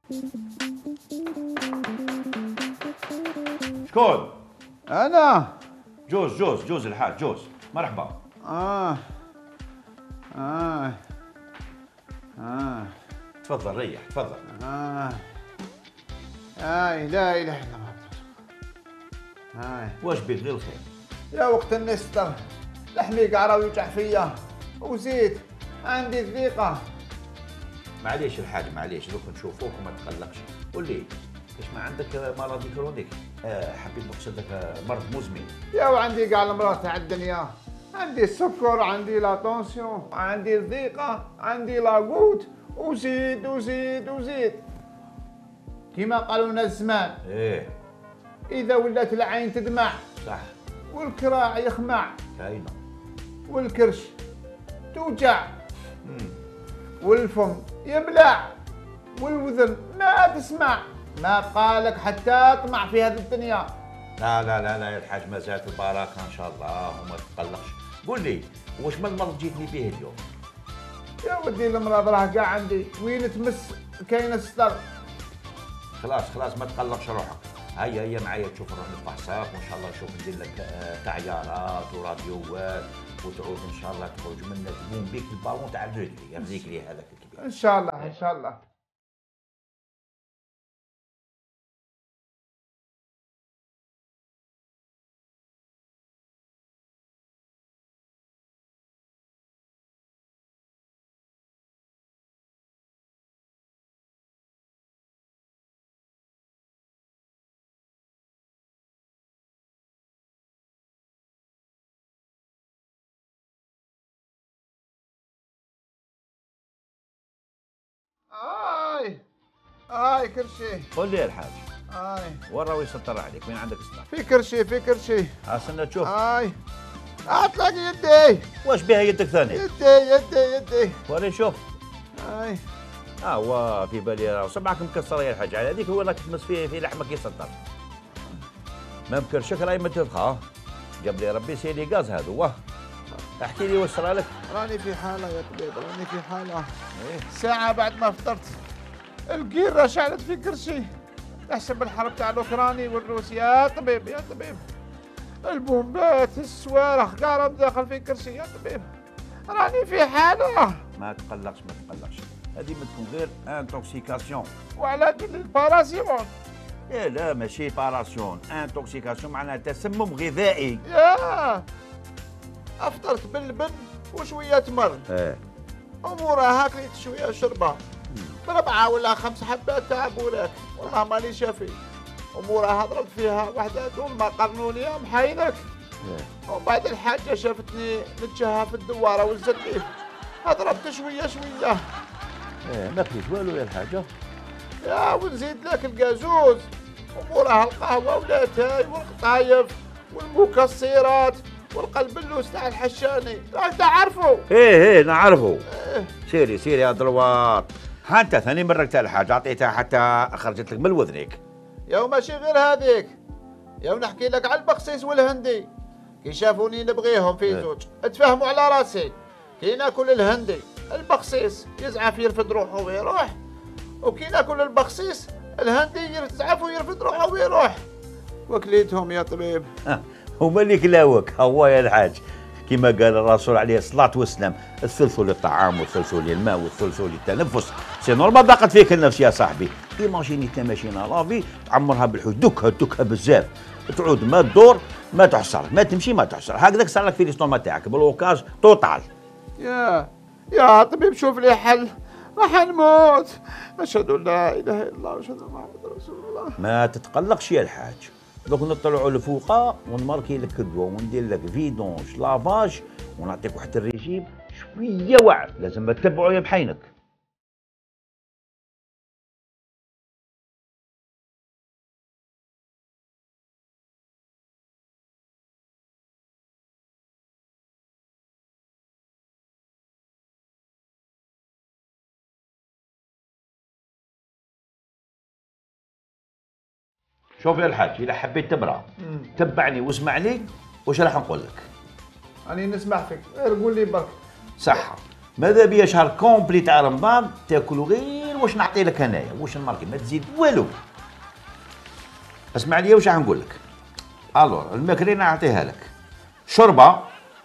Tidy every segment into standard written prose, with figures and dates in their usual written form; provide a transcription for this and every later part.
شكون؟ انا. جوز الحاج جوز. مرحبا. تفضل ريح تفضل. لا اله الا الله. واش بيك غير الخير؟ يا وقت النستر لحمي قعره ويوجع فيا وزيد عندي ضيقه. معليش الحاج معليش دوك نشوفوك وما تقلقش. قول لي كاش ما عندك مرض كرونيك؟ حبيت نقصد لك مرض مزمن. يا وعندي كاع المرض تاع الدنيا، عندي السكر، عندي لا طونسيون، عندي الضيقه، عندي لاغوت وزيد وزيد وزيد. كما قالوا لنا الزمان ايه اذا ولات العين تدمع صح والكراع يخمع كاينه والكرش توجع والفم يبلع والوذن ما تسمع، ما بقالك حتى اطمع في هذه الدنيا. لا لا لا لا يا الحاج ما زالت البركه ان شاء الله وما تقلقش. قول لي واش من المرض جيتني به اليوم؟ يا ودي المرض راه كاع عندي، وين تمس كاين الستر. خلاص ما تقلقش روحك. هيا معايا تشوف نروح نفحصك وان شاء الله نشوف ندير لك تعيارات وراديوات وتعود ان شاء الله تخرج منا تقوم بك البالون تاع الرجلي يرزيك لي هذاك الكبير. ان شاء الله ان شاء الله. كرشي. قول لي يا الحاج وين راهو يسطر عليك؟ وين عندك صداع؟ في كرشي. استنى تشوف. تلاقي يدي. واش بها يدك ثاني؟ يدي. وري شوف. هو في بالي راه صبعك مكسر يا الحاج، على هذيك هو راك تمس فيه في لحمك يسطر. ما مكرشك راهي ما تدخل. جاب لي ربي سيلي غاز هذا واه. احكي لي واش صرا لك؟ راني في حاله يا طبيب، راني في حاله. ساعة بعد ما فطرت القيرة شعلت في كرشي تحسب الحرب تاع الاوكراني والروسي. يا طبيب البومبات الصواريخ كاع داخل في كرشي يا طبيب، راني في حالة. ما تقلقش هذه ما تكون غير انتوكسيكاسيون. وعلى كل الباراسيمون. لا ماشي باراسيون، انتوكسيكاسيون معناها تسمم غذائي. يا افطرت باللبن وشوية تمر. وموراها كليت شوية شربة ب4 ولا 5 حبات تاع بوراك، والله ماني شافي. وموراها ضربت فيها وحدة طول ما قرنوا لي محايدك. ومن بعد الحاجة شافتني نتشهى في الدوارة والزليف، ضربت شوية. ما كليت والو يا الحاجة. يا ونزيد لك القازوز وموراها القهوة والاتاي والقطايف والمكسرات والقلبلوس تاع الحشاني، راك تعرفوا. ايه نعرفوا. سيري يا دروات. حتى ثاني مرة تاع الحاجة عطيتها حتى خرجت لك من وذنك. يا ماشي غير هذيك، يا نحكي لك على البقسيس والهندي. كي شافوني نبغيهم في زوج تفاهموا على راسي. كي ناكل الهندي البقسيس يزعف يرفد روحه ويروح، وكي ناكل البقسيس الهندي يزعف ويرفد روحه ويروح. وكليتهم يا طبيب. هما اللي كلاوك هو يا الحاج. كما قال الرسول عليه الصلاة والسلام الثلث للطعام والثلث للماء والثلث للتنفس. سي نورمال ضاقت فيك النفس يا صاحبي. ايماجيني انت ماشينا لافي تعمرها بالحوت دكها بزاف، تعود ما تدور ما تحصر، ما تمشي ما تحصر، هكذاك صار لك في الاستوما تاعك بلوكاج توتال. يا طبيب شوف لي حل، راح نموت. اشهد ان لا اله الا الله واشهد ان محمد رسول الله. ما تتقلقش يا الحاج، دوك نطلعوا لفوقا ونماركي لك الدواء وندير لك فيدونج لافاج ونعطيك واحد الريجيم شويه وعر، لازم تتبعوا يا بحينك. شوف يا الحاج اذا حبيت تبرا تبعني واسمعني واش راح نقول لك. راني نسمع فيك، غير قول لي برك. صحة. ماذا بيا شهر كومبلي تاع رمضان تاكلوا غير واش نعطي لك انايا واش نماركي ما تزيد والو. اسمع لي واش راح نقول لك. الور الماكله نعطيها لك شوربه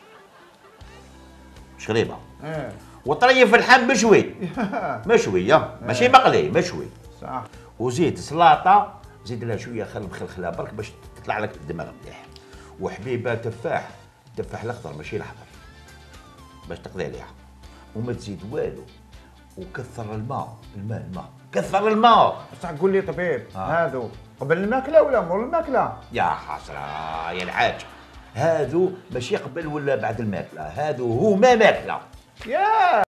شريبه وطريف اللحم مشوي مشوي ماشي مقلي مشوي صح. وزيد سلاطه زيد لها شويه خلخله برك باش تطلع لك الدماغ مليح. وحبيبه تفاح التفاح الاخضر ماشي الاحمر باش تقضي عليها وما تزيد والو. وكثر الماء كثر الماء. بصح قول لي طبيب هادو قبل الماكله ولا مور الماكله؟ يا حسره يا الحاج هادو ماشي قبل ولا بعد الماكله هادو هما ماكله. ياه